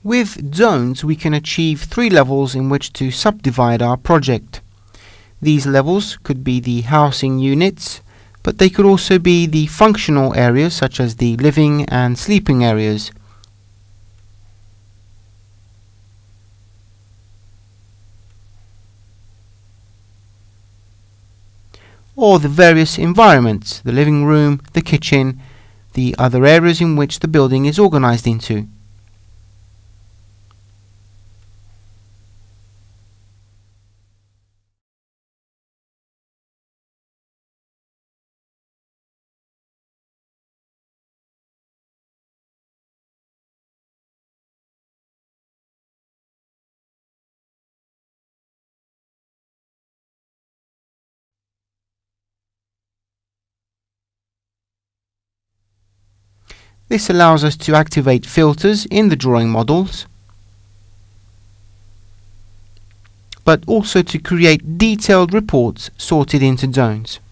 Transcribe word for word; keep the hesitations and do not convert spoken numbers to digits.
With zones, we can achieve three levels in which to subdivide our project. These levels could be the housing units, but they could also be the functional areas such as the living and sleeping areas. Or the various environments, the living room, the kitchen, the other areas in which the building is organized into. This allows us to activate filters in the drawing models, but also to create detailed reports sorted into zones.